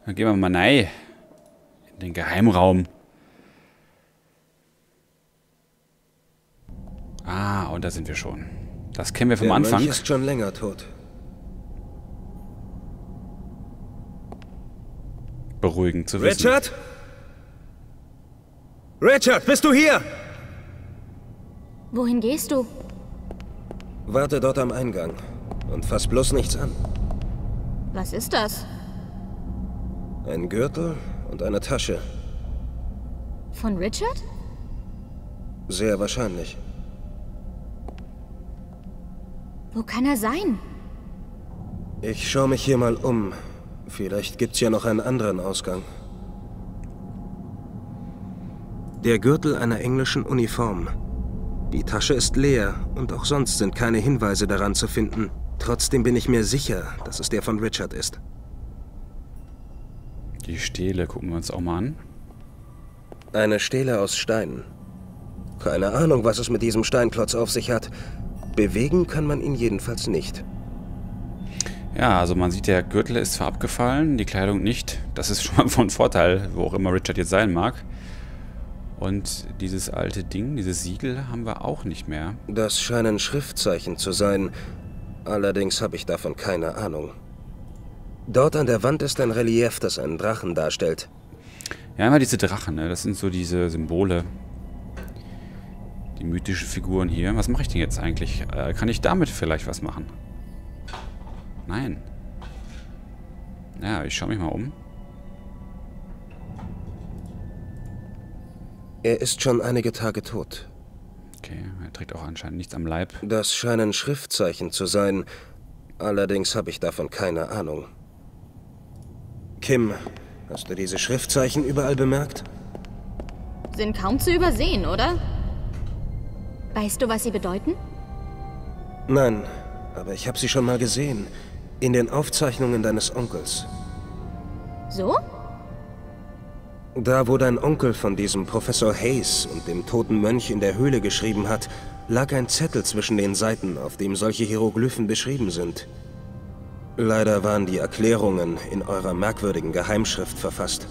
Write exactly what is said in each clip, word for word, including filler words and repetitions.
Dann gehen wir mal rein. In den Geheimraum. Ah, und da sind wir schon. Das kennen wir vom Der Anfang. Mönch ist schon länger tot. Beruhigend zu wissen. Richard? Richard, bist du hier? Wohin gehst du? Warte dort am Eingang und fass bloß nichts an. Was ist das? Ein Gürtel und eine Tasche. Von Richard? Sehr wahrscheinlich. Wo kann er sein? Ich schaue mich hier mal um. Vielleicht gibt's ja noch einen anderen Ausgang. Der Gürtel einer englischen Uniform. Die Tasche ist leer und auch sonst sind keine Hinweise daran zu finden. Trotzdem bin ich mir sicher, dass es der von Richard ist. Die Stele gucken wir uns auch mal an. Eine Stele aus Stein. Keine Ahnung, was es mit diesem Steinklotz auf sich hat. Bewegen kann man ihn jedenfalls nicht. Ja, also man sieht, der Gürtel ist zwar abgefallen, die Kleidung nicht. Das ist schon mal von Vorteil, wo auch immer Richard jetzt sein mag. Und dieses alte Ding, dieses Siegel, haben wir auch nicht mehr. Das scheinen Schriftzeichen zu sein. Allerdings habe ich davon keine Ahnung. Dort an der Wand ist ein Relief, das einen Drachen darstellt. Ja, immer diese Drachen, ne? Das sind so diese Symbole. Die mythischen Figuren hier. Was mache ich denn jetzt eigentlich? Äh, kann ich damit vielleicht was machen? Nein. Ja, ich schaue mich mal um. Er ist schon einige Tage tot. Okay, er trägt auch anscheinend nichts am Leib. Das scheinen Schriftzeichen zu sein. Allerdings habe ich davon keine Ahnung. Kim, hast du diese Schriftzeichen überall bemerkt? Sind kaum zu übersehen, oder? Weißt du, was sie bedeuten? Nein, aber ich habe sie schon mal gesehen. In den Aufzeichnungen deines Onkels. So? Da, wo dein Onkel von diesem Professor Hayes und dem toten Mönch in der Höhle geschrieben hat, lag ein Zettel zwischen den Seiten, auf dem solche Hieroglyphen beschrieben sind. Leider waren die Erklärungen in eurer merkwürdigen Geheimschrift verfasst.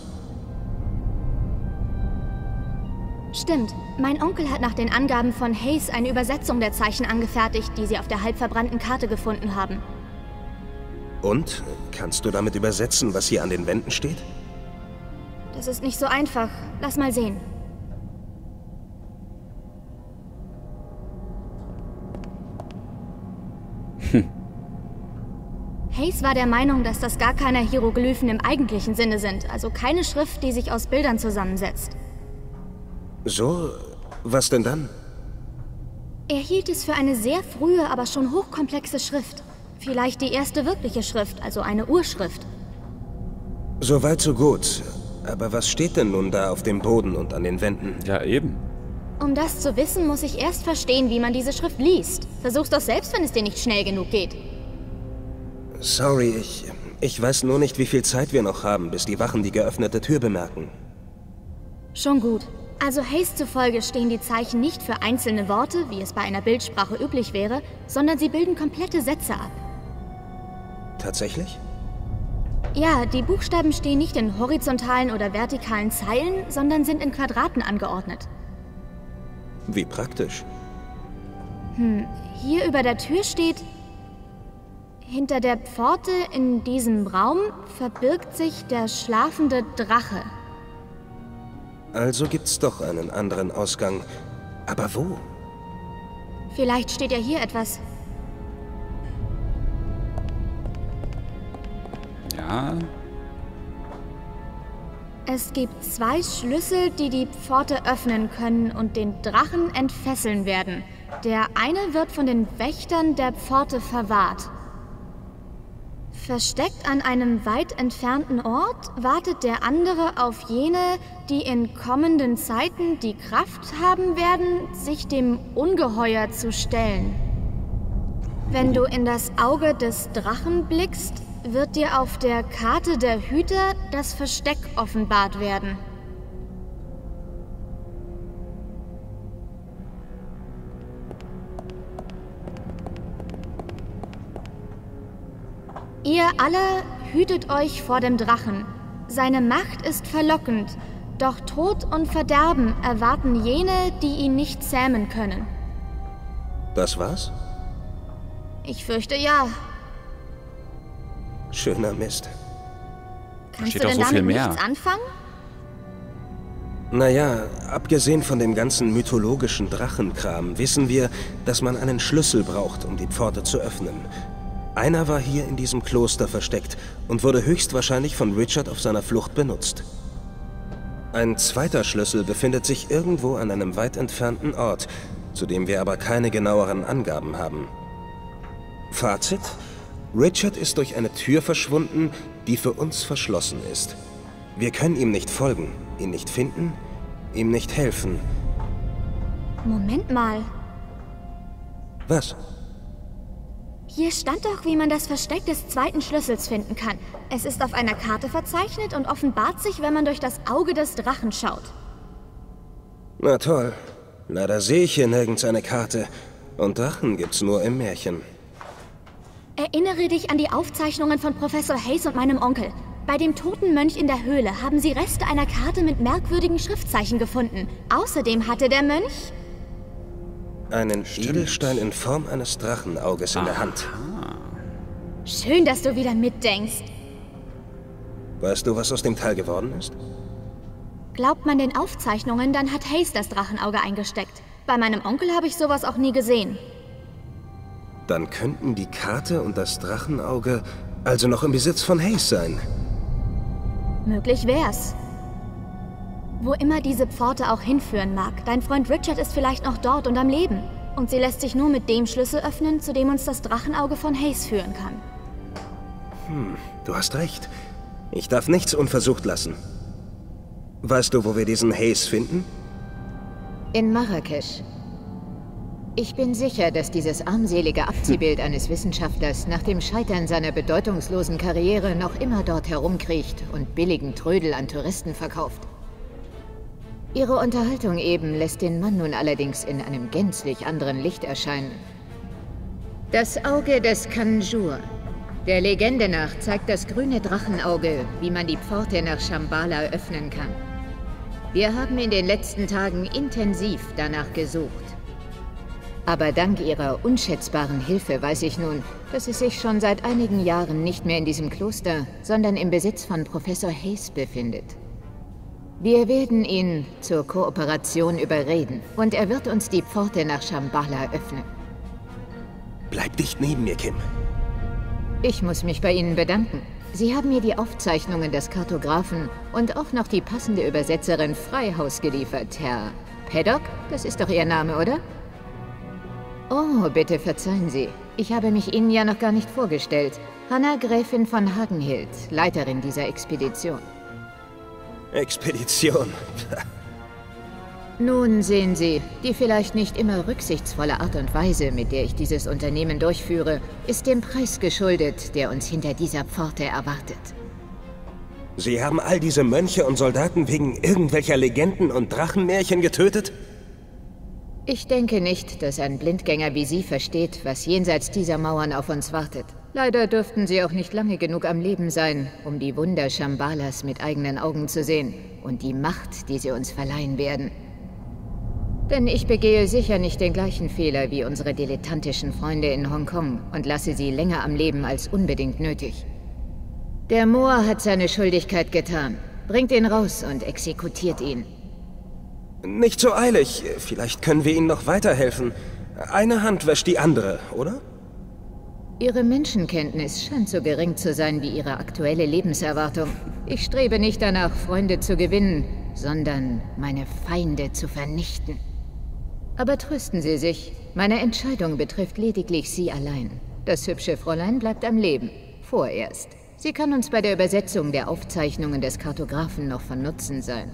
Stimmt. Mein Onkel hat nach den Angaben von Hayes eine Übersetzung der Zeichen angefertigt, die sie auf der halb verbrannten Karte gefunden haben. Und? Kannst du damit übersetzen, was hier an den Wänden steht? Das ist nicht so einfach. Lass mal sehen. Hm. Hayes war der Meinung, dass das gar keine Hieroglyphen im eigentlichen Sinne sind, also keine Schrift, die sich aus Bildern zusammensetzt. So? Was denn dann? Er hielt es für eine sehr frühe, aber schon hochkomplexe Schrift. Vielleicht die erste wirkliche Schrift, also eine Urschrift. Soweit so gut. Aber was steht denn nun da auf dem Boden und an den Wänden? Ja, eben. Um das zu wissen, muss ich erst verstehen, wie man diese Schrift liest. Versuch's doch selbst, wenn es dir nicht schnell genug geht. Sorry, ich... Ich weiß nur nicht, wie viel Zeit wir noch haben, bis die Wachen die geöffnete Tür bemerken. Schon gut. Also Hayes zufolge stehen die Zeichen nicht für einzelne Worte, wie es bei einer Bildsprache üblich wäre, sondern sie bilden komplette Sätze ab. Tatsächlich? Ja, die Buchstaben stehen nicht in horizontalen oder vertikalen Zeilen, sondern sind in Quadraten angeordnet. Wie praktisch. Hm, hier über der Tür steht: Hinter der Pforte in diesem Raum verbirgt sich der schlafende Drache. Also gibt's doch einen anderen Ausgang. Aber wo? Vielleicht steht ja hier etwas. Ja. Es gibt zwei Schlüssel, die die Pforte öffnen können und den Drachen entfesseln werden. Der eine wird von den Wächtern der Pforte verwahrt. Versteckt an einem weit entfernten Ort wartet der andere auf jene, die in kommenden Zeiten die Kraft haben werden, sich dem Ungeheuer zu stellen. Wenn du in das Auge des Drachen blickst, wird dir auf der Karte der Hüter das Versteck offenbart werden. Ihr alle hütet euch vor dem Drachen. Seine Macht ist verlockend, doch Tod und Verderben erwarten jene, die ihn nicht zähmen können. Das war's? Ich fürchte ja. Schöner Mist. Kannst Steht du doch denn so viel damit mehr. nichts anfangen? Naja, abgesehen von dem ganzen mythologischen Drachenkram wissen wir, dass man einen Schlüssel braucht, um die Pforte zu öffnen. Einer war hier in diesem Kloster versteckt und wurde höchstwahrscheinlich von Richard auf seiner Flucht benutzt. Ein zweiter Schlüssel befindet sich irgendwo an einem weit entfernten Ort, zu dem wir aber keine genaueren Angaben haben. Fazit: Richard ist durch eine Tür verschwunden, die für uns verschlossen ist. Wir können ihm nicht folgen, ihn nicht finden, ihm nicht helfen. Moment mal. Was? Hier stand doch, wie man das Versteck des zweiten Schlüssels finden kann. Es ist auf einer Karte verzeichnet und offenbart sich, wenn man durch das Auge des Drachen schaut. Na toll. Leider sehe ich hier nirgends eine Karte. Und Drachen gibt's nur im Märchen. Erinnere dich an die Aufzeichnungen von Professor Hayes und meinem Onkel. Bei dem toten Mönch in der Höhle haben sie Reste einer Karte mit merkwürdigen Schriftzeichen gefunden. Außerdem hatte der Mönch Einen Stimmt. Edelstein in Form eines Drachenauges in der Hand. Schön, dass du wieder mitdenkst. Weißt du, was aus dem Teil geworden ist? Glaubt man den Aufzeichnungen, dann hat Hayes das Drachenauge eingesteckt. Bei meinem Onkel habe ich sowas auch nie gesehen. Dann könnten die Karte und das Drachenauge also noch im Besitz von Hayes sein. Möglich wär's. Wo immer diese Pforte auch hinführen mag, dein Freund Richard ist vielleicht noch dort und am Leben. Und sie lässt sich nur mit dem Schlüssel öffnen, zu dem uns das Drachenauge von Hayes führen kann. Hm, du hast recht. Ich darf nichts unversucht lassen. Weißt du, wo wir diesen Hayes finden? In Marrakesch. Ich bin sicher, dass dieses armselige Abziehbild eines Wissenschaftlers nach dem Scheitern seiner bedeutungslosen Karriere noch immer dort herumkriecht und billigen Trödel an Touristen verkauft. Ihre Unterhaltung eben lässt den Mann nun allerdings in einem gänzlich anderen Licht erscheinen. Das Auge des Kanjur. Der Legende nach zeigt das grüne Drachenauge, wie man die Pforte nach Shambhala öffnen kann. Wir haben in den letzten Tagen intensiv danach gesucht. Aber dank Ihrer unschätzbaren Hilfe weiß ich nun, dass es sich schon seit einigen Jahren nicht mehr in diesem Kloster, sondern im Besitz von Professor Hayes befindet. Wir werden ihn zur Kooperation überreden und er wird uns die Pforte nach Shambhala öffnen. Bleib dicht neben mir, Kim. Ich muss mich bei Ihnen bedanken. Sie haben mir die Aufzeichnungen des Kartografen und auch noch die passende Übersetzerin Freihaus geliefert, Herr Paddock? Das ist doch Ihr Name, oder? Oh, bitte verzeihen Sie. Ich habe mich Ihnen ja noch gar nicht vorgestellt. Hanna Gräfin von Hagenhild, Leiterin dieser Expedition. Expedition. Nun sehen Sie, die vielleicht nicht immer rücksichtsvolle Art und Weise, mit der ich dieses Unternehmen durchführe, ist dem Preis geschuldet, der uns hinter dieser Pforte erwartet. Sie haben all diese Mönche und Soldaten wegen irgendwelcher Legenden und Drachenmärchen getötet? Ich denke nicht, dass ein Blindgänger wie Sie versteht, was jenseits dieser Mauern auf uns wartet. Leider dürften Sie auch nicht lange genug am Leben sein, um die Wunder Shambalas mit eigenen Augen zu sehen und die Macht, die sie uns verleihen werden. Denn ich begehe sicher nicht den gleichen Fehler wie unsere dilettantischen Freunde in Hongkong und lasse sie länger am Leben als unbedingt nötig. Der Moor hat seine Schuldigkeit getan. Bringt ihn raus und exekutiert ihn. Nicht so eilig. Vielleicht können wir Ihnen noch weiterhelfen. Eine Hand wäscht die andere, oder? Ihre Menschenkenntnis scheint so gering zu sein wie Ihre aktuelle Lebenserwartung. Ich strebe nicht danach, Freunde zu gewinnen, sondern meine Feinde zu vernichten. Aber trösten Sie sich, meine Entscheidung betrifft lediglich Sie allein. Das hübsche Fräulein bleibt am Leben. Vorerst. Sie kann uns bei der Übersetzung der Aufzeichnungen des Kartografen noch von Nutzen sein.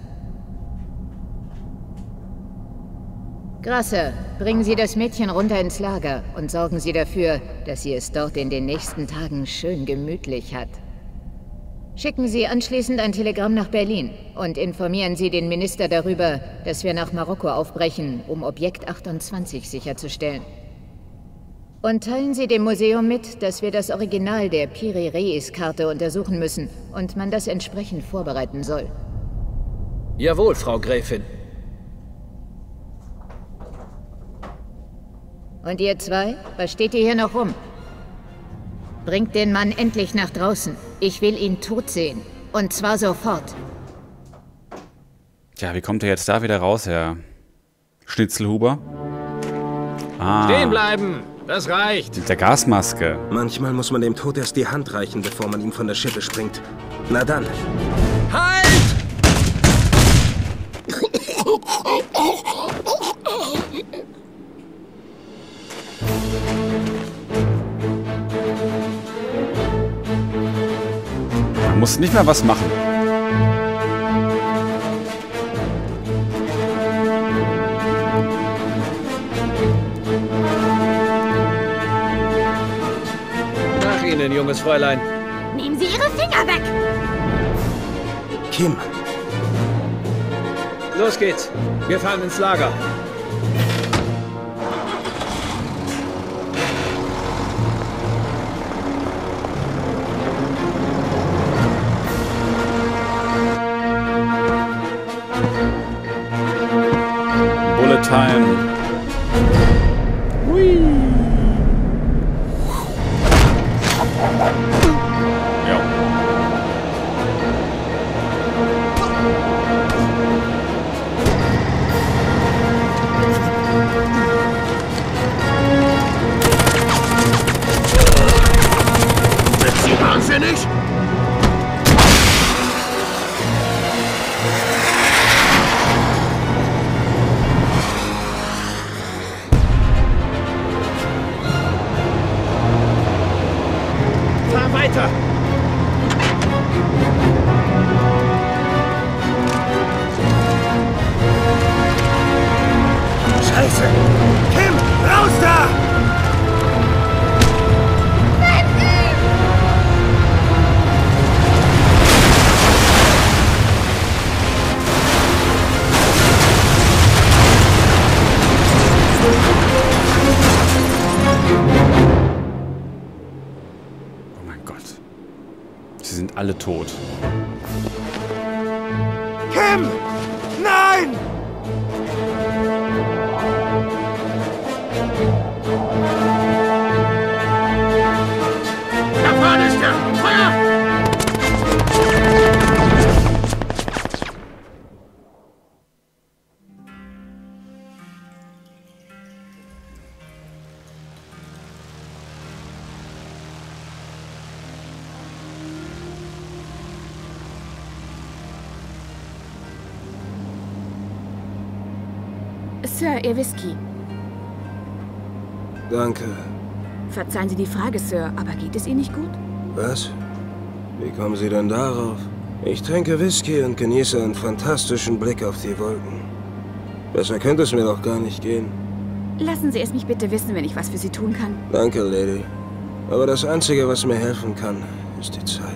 Grasser, bringen Sie das Mädchen runter ins Lager und sorgen Sie dafür, dass sie es dort in den nächsten Tagen schön gemütlich hat. Schicken Sie anschließend ein Telegramm nach Berlin und informieren Sie den Minister darüber, dass wir nach Marokko aufbrechen, um Objekt achtundzwanzig sicherzustellen. Und teilen Sie dem Museum mit, dass wir das Original der Piri-Reis-Karte untersuchen müssen und man das entsprechend vorbereiten soll. Jawohl, Frau Gräfin. Und ihr zwei, was steht ihr hier noch rum? Bringt den Mann endlich nach draußen. Ich will ihn tot sehen. Und zwar sofort. Tja, wie kommt er jetzt da wieder raus, Herr Schnitzelhuber? Ah. Stehen bleiben! Das reicht! Mit der Gasmaske. Manchmal muss man dem Tod erst die Hand reichen, bevor man ihm von der Schippe springt. Na dann. Halt! Man muss nicht mal was machen. Nach Ihnen, junges Fräulein. Nehmen Sie Ihre Finger weg! Kim, Los geht's. Wir fahren ins Lager. Bullet Time. Hui. Ja. Sind Sie wahnsinnig? Fahr weiter! Scheiße! Kim, raus da! Oh mein Gott. Sie sind alle tot. Kim! Nein! Da vorne ist er! Feuer! Sir, Ihr Whisky. Danke. Verzeihen Sie die Frage, Sir, aber geht es Ihnen nicht gut? Was? Wie kommen Sie denn darauf? Ich trinke Whisky und genieße einen fantastischen Blick auf die Wolken. Besser könnte es mir doch gar nicht gehen. Lassen Sie es mich bitte wissen, wenn ich was für Sie tun kann. Danke, Lady. Aber das Einzige, was mir helfen kann, ist die Zeit.